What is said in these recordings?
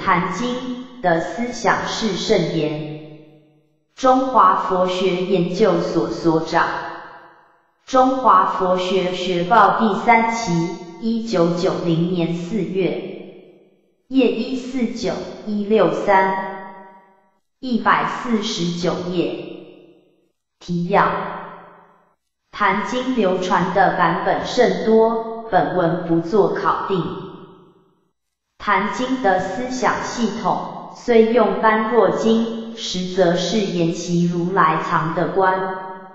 坛经的思想是圣严，中华佛学研究所所长，中华佛学学报第3期，1990年4月，页149、163， 149页。提要：坛经流传的版本甚多，本文不做考定。坛经的思想系统虽用般若经，实则是沿袭如来藏的观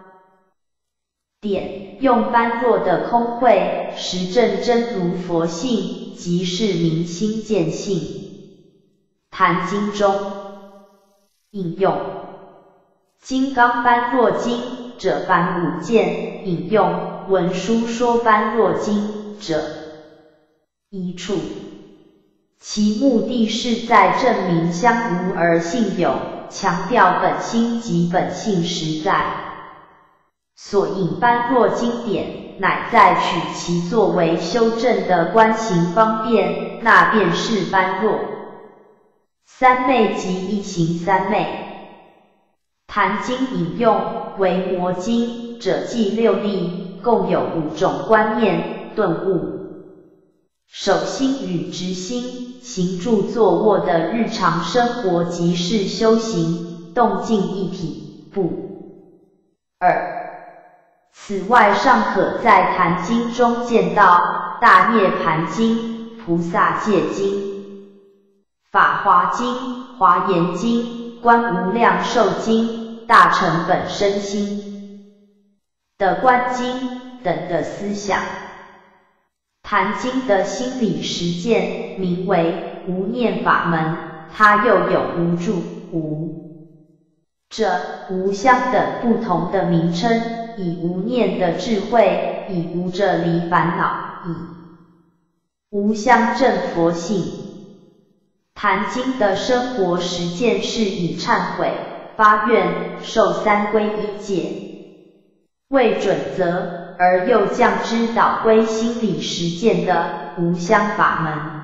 点，用般若的空慧实证真如佛性，即是明心见性。坛经中引用金刚般若经者凡5件，引用文殊说般若经者1处，其目的是在证明相无而性有，强调本心及本性实在。所引般若经典，乃在取其作为修正的观行方便，那便是般若三昧及一行三昧。坛经引用维摩经者记6例，共有5种观念顿悟。守心与直心，行住坐卧的日常生活即是修行，动静一体。不2。此外，尚可在坛经中见到大涅盘经、菩萨戒经、法华经、华严经、观无量寿经、大乘本身心的观经等的思想。坛经的心理实践名为无念法门，它又有无住、无者、无相等不同的名称，以无念的智慧，以无者离烦恼，以无相证佛性。坛经的生活实践是以忏悔、发愿、受3皈依戒为准则，而又降之导归心理实践的无相法门。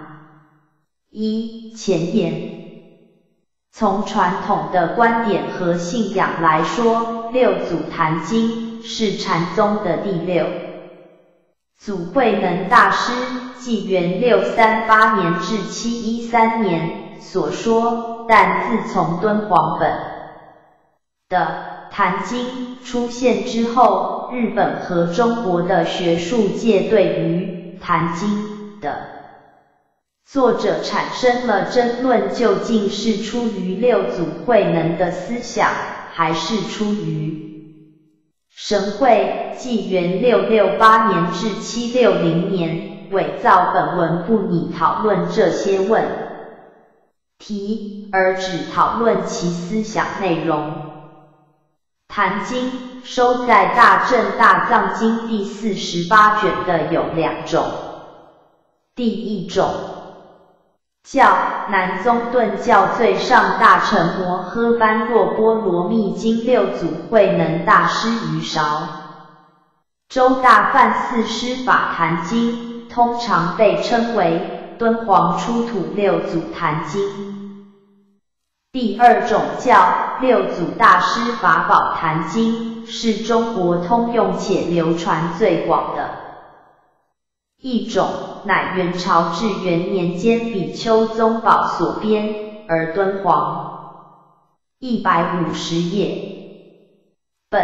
前言。从传统的观点和信仰来说，六祖坛经是禅宗的第6祖慧能大师纪元638年至713年所说，但自从敦煌本的坛经出现之后，日本和中国的学术界对于坛经的作者产生了争论，究竟是出于六祖慧能的思想，还是出于神会纪元668年至760年伪造本文，不拟讨论这些问题，而只讨论其思想内容。坛经收在大正大藏经第48卷的有2种，第一种叫南宗顿教最上大乘摩诃般若波罗蜜经，六祖慧能大师于韶州大梵寺施法坛经，通常被称为敦煌出土六祖坛经。第二种叫六祖大师法宝坛经，是中国通用且流传最广的一种，乃元朝至元年间比丘宗宝所编，而敦煌150页本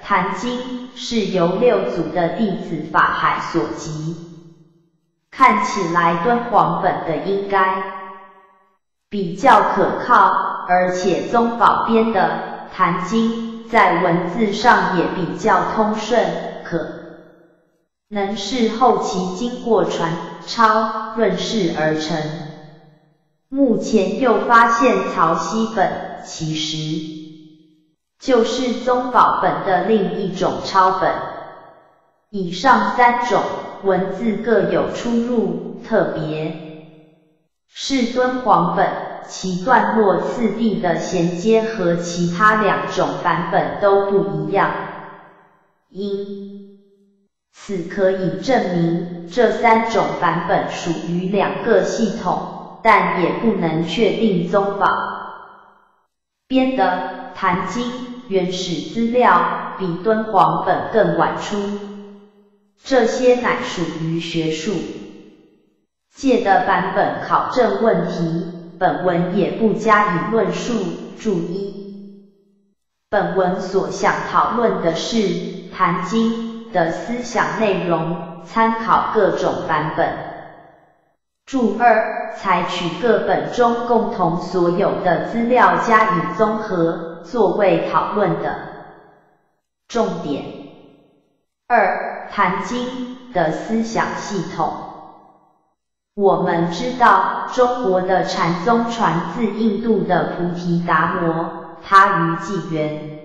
坛经是由六祖的弟子法海所集，看起来敦煌本的应该比较可靠，而且宗宝编的坛经在文字上也比较通顺，可能是后期经过传抄润饰而成。目前又发现曹溪本其实就是宗宝本的另一种抄本。以上三种文字各有出入，特别是敦煌本，其段落次第的衔接和其他两种版本都不一样，因此可以证明这三种版本属于两个系统，但也不能确定宗宝编的坛经原始资料比敦煌本更晚出，这些乃属于学术界的版本考证问题，本文也不加以论述。注意，本文所想讨论的是坛经的思想内容，参考各种版本。注二，采取各本中共同所有的资料加以综合，作为讨论的重点。二，坛经的思想系统。我们知道，中国的禅宗传自印度的菩提达摩，他于纪元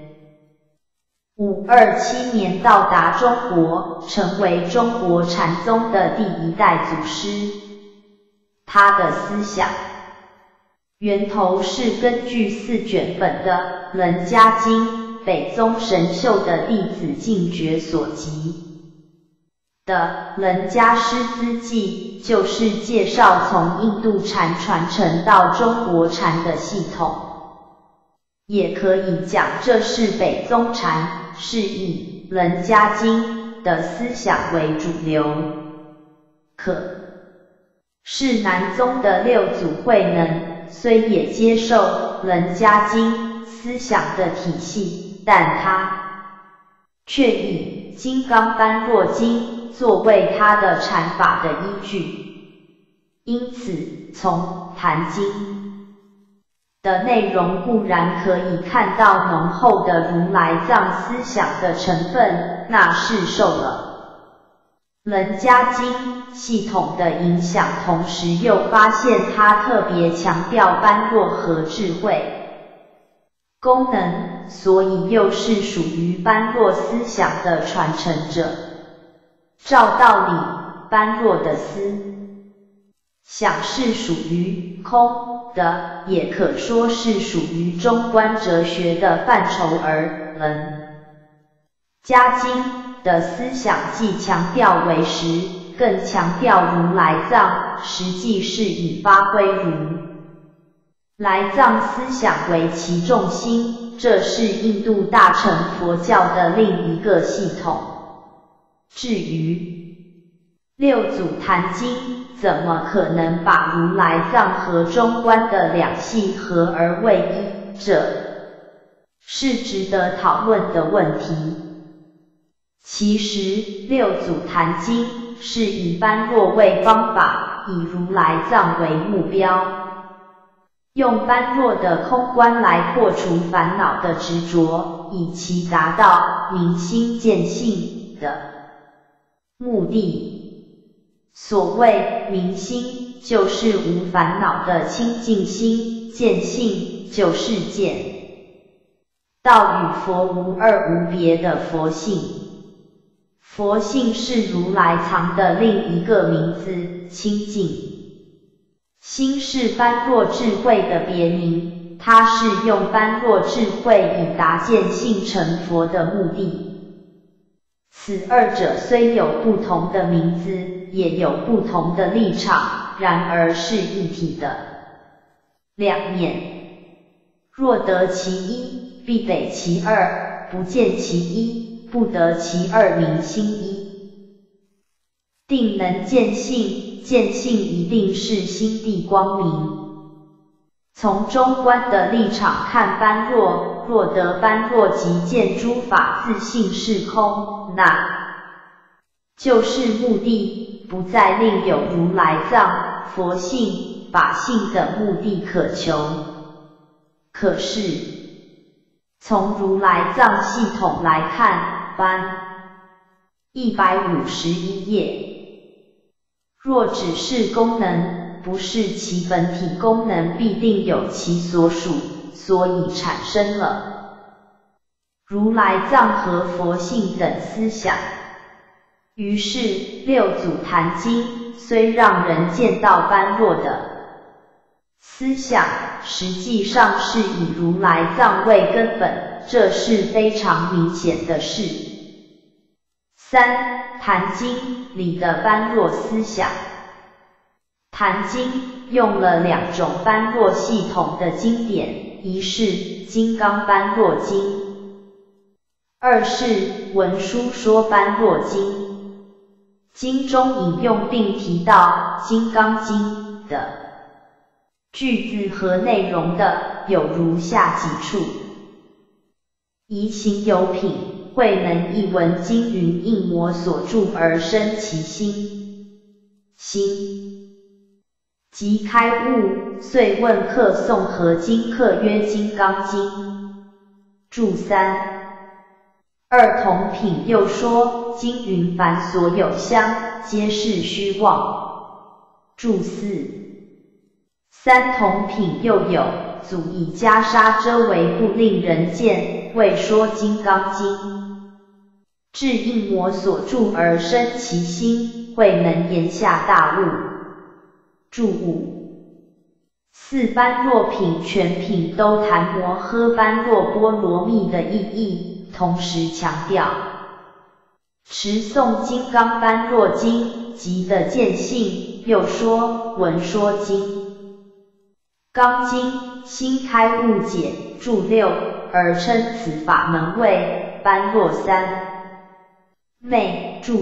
527年到达中国，成为中国禅宗的第一代祖师。他的思想源头是根据4卷本的《楞伽经》，北宗神秀的弟子净觉所集的《楞伽师资记》，就是介绍从印度禅传承到中国禅的系统。也可以讲这是北宗禅，是以《楞伽经》的思想为主流。可是南宗的六祖慧能虽也接受《楞伽经》思想的体系，但他却以《金刚般若经》作为他的禅法的依据。因此，从坛经的内容固然可以看到浓厚的如来藏思想的成分，那是受了楞伽经系统的影响，同时又发现它特别强调般若和智慧功能，所以又是属于般若思想的传承者。照道理，般若的思想是属于空的，也可说是属于中观哲学的范畴，而楞伽经的思想既强调为实，更强调如来藏，实际是以发挥如来藏思想为其重心，这是印度大乘佛教的另一个系统。至于六祖坛经，怎么可能把如来藏和中观的两系合而为一？这是值得讨论的问题。其实，六祖坛经是以般若为方法，以如来藏为目标，用般若的空观来破除烦恼的执着，以其达到明心见性的目的。所谓明心，就是无烦恼的清净心；见性，就是见道与佛无二无别的佛性。佛性是如来藏的另一个名字，清净心是般若智慧的别名，它是用般若智慧以达见性成佛的目的。此二者虽有不同的名字，也有不同的立场，然而是一体的两面。若得其一，必得其二；不见其一，不得其二，明心一。定能见性，见性一定是心地光明。从中观的立场看般若， 若得般若即见诸法自性是空，那就是目的，不再另有如来藏、佛性、法性等目的可求。可是，从如来藏系统来看，班151页，若只是功能，不是其本体功能必定有其所属，所以产生了如来藏和佛性等思想。于是六祖坛经虽让人见到般若的思想，实际上是以如来藏为根本，这是非常明显的事。3. 坛经里的般若思想。坛经用了2种般若系统的经典，一是《金刚般若经》，二是《文殊说般若经》。经中引用并提到《金刚经》的句子和内容的有如下几处：宜行有品，慧能一闻经云应魔所著而生其心，心即开悟，遂问客诵何经，客曰金刚经。注3。二同品又说，经云凡所有相，皆是虚妄。注4。三同品又有，祖以袈裟遮为不令人见，未说金刚经。至应魔所著而生其心，慧能言下大悟。注5。4般若品全品都谈摩诃般若波罗蜜的意义，同时强调持诵金刚般若经即的见性，又说闻说经刚经心开悟解。注6，而称此法门为般若三昧。注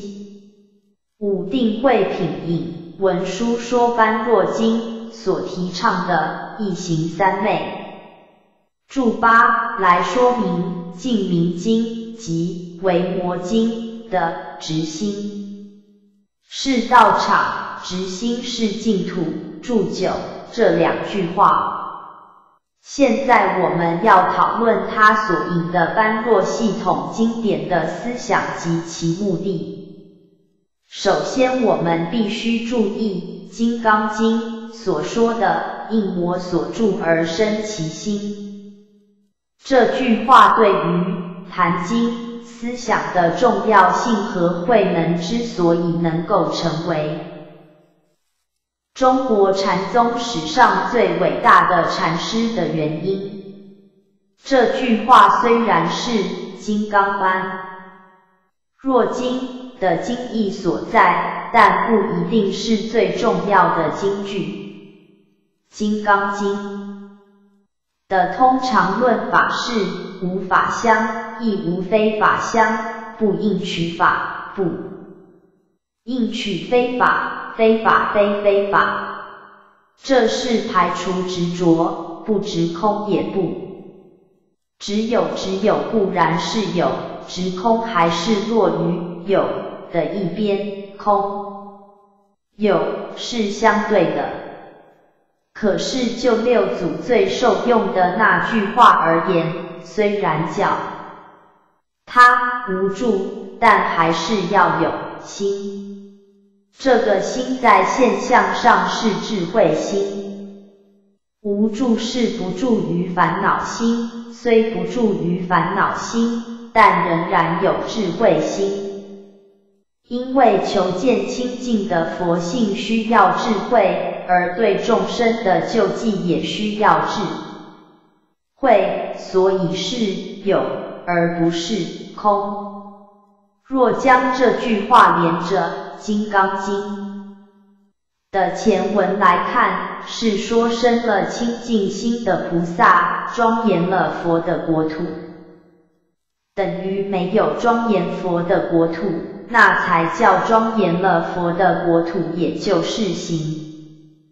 7。5定慧品引文殊说般若经所提倡的一行三昧。注8来说明净明经及维摩经的直心是道场，直心是净土。注9这2句话。现在我们要讨论他所引的般若系统经典的思想及其目的。首先我们必须注意《金刚经》所说的应魔所著而生其心。这句话对于坛经思想的重要性和慧能之所以能够成为中国禅宗史上最伟大的禅师的原因。这句话虽然是金刚般若经的经义所在，但不一定是最重要的经句。金刚经的通常论法是无法相，亦无非法相，不应取法，不应取非法，非法非非法。这是排除执着，不执空也不只有，只有固然是有，执空还是落于有的一边，空有是相对的。可是就六祖最受用的那句话而言，虽然叫他无助，但还是要有心。这个心在现象上是智慧心。无助是不住于烦恼心，虽不住于烦恼心，但仍然有智慧心。因为求见清净的佛性需要智慧，而对众生的救济也需要智慧，所以是有而不是空。若将这句话连着《金刚经》的前文来看，是说生了清净心的菩萨庄严了佛的国土，等于没有庄严佛的国土，那才叫庄严了佛的国土，也就是行。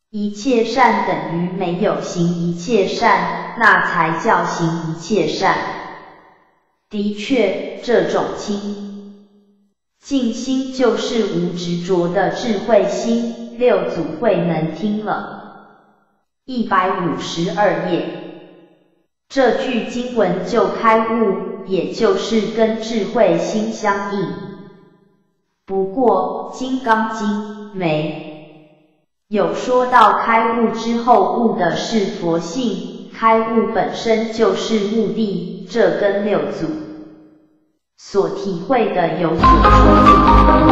一切善等于没有行一切善，那才叫行一切善。的确，这种清净心就是无执着的智慧心，六祖慧能听了。152页，这句经文就开悟，也就是跟智慧心相应。不过《金刚经》没有说到开悟之后悟的是佛性，开悟本身就是目的，这跟六祖所体会的有所出入。